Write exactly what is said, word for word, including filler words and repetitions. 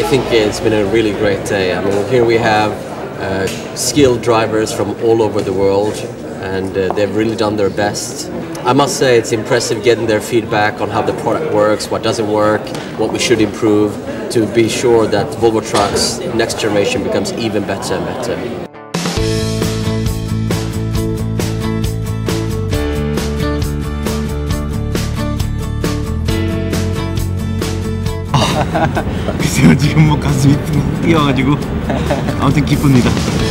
think it's been a really great day. I mean, here we have uh, skilled drivers from all over the world, and uh, they've really done their best. I must say it's impressive getting their feedback on how the product works, what doesn't work, what we should improve, to be sure that Volvo Trucks next generation becomes even better and better. 글쎄요, 지금 뭐 가슴이 뛰어가지고 아무튼 기쁩니다.